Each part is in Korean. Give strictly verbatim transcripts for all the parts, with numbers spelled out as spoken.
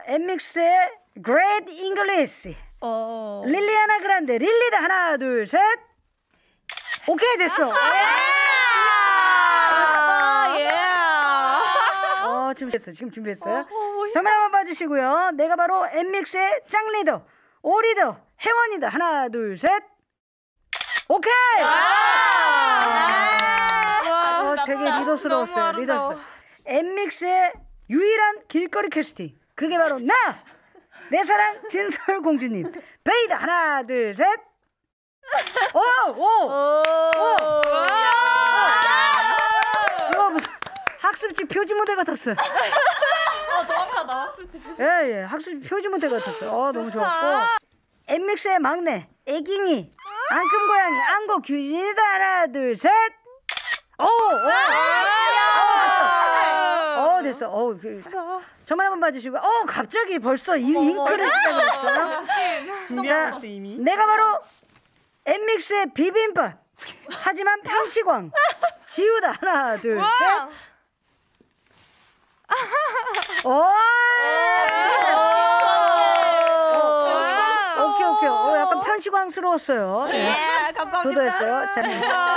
엠믹스의 Great English. 어. 릴리아나 그란데 릴리다 하나 둘 셋. 오케이 됐어. 아, 예. 어 지금 됐어. 지금 준비했어요. 정말 한번 봐주시고요. 내가 바로 엠믹스의 짱 리더, 오 리더, 혜원이다. 하나 둘 셋. 오케이. 어, 되게 리더스러웠어요. 리더스. 엠믹스의 유일한 길거리 캐스팅. 그게 바로 나. 내 사랑 진설 공주님. 베이다. 하나 둘 셋. 오! 오! 오! 이거 무슨 학습지 표지 모델 같았어. 어, 정확하다. 학습지 표지. 예, 예. 학습지 표지 모델 같았어. 어, 너무 좋았고. 엠믹스의 막내 애깅이 앙금 고양이 앙고 규진이다. 하나 둘 셋. 오! 오! 어, 됐어. 어, 그, 정말 한번 봐주시고. 어, 갑자기 벌써 이 잉크를 시작했어요. 진짜 내가 바로 엠믹스의 비빔밥. 하지만 편시광. 지우다. 하나 둘 셋. 오! 오케이 오케이. 어, 약간 편시광스러웠어요. 네. 예, 감사합니다. 저도 했어요. 자,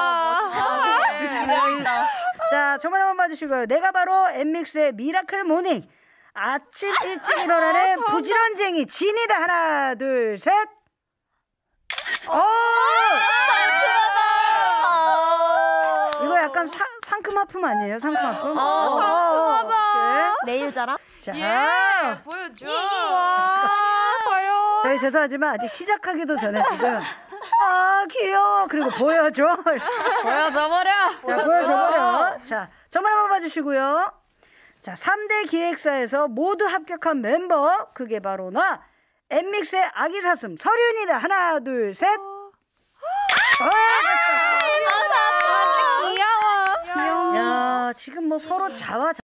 진행입니다. 자, 정말 한번 봐주시고요. 내가 바로 엠믹스의 미라클 모닝. 아침 일찍 일어나는 부지런쟁이 진이다. 하나 둘 셋. 오! 이거 약간 사, 상큼하품 아니에요? 상큼하품? 아, 어, 상큼하다. 내일 자랑? 자, 예, 보여줘. 과연. 저희 죄송하지만 아직 시작하기도 전에 지금 아 귀여워 그리고 보여줘 보여줘 버려. 자 보여줘버려. 자 정말 한번 봐주시고요. 자 삼 대 기획사에서 모두 합격한 멤버. 그게 바로 나 엠믹스의 아기 사슴 설윤이다. 하나 둘 셋. 귀여워. 야 지금 뭐 서로 자와